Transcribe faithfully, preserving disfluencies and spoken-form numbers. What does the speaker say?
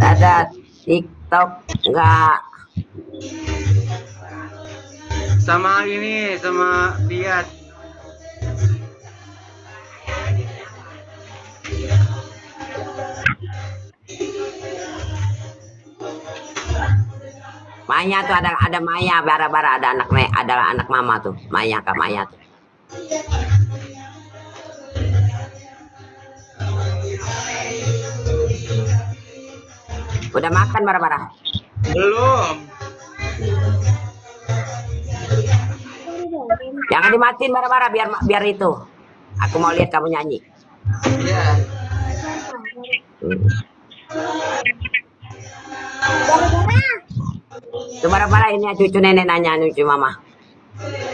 Ada TikTok nggak? Sama ini, sama Bias. Maya tuh ada ada Maya, bara-bara ada anak ada anak mama tuh, Maya Kak Maya tuh. Udah makan bara-bara? Belum. Jangan dimatiin bara-bara biar biar itu. Aku mau lihat kamu nyanyi. Iya. Hmm. Itu bara-bara ini cucu nenek nanya cucu mama.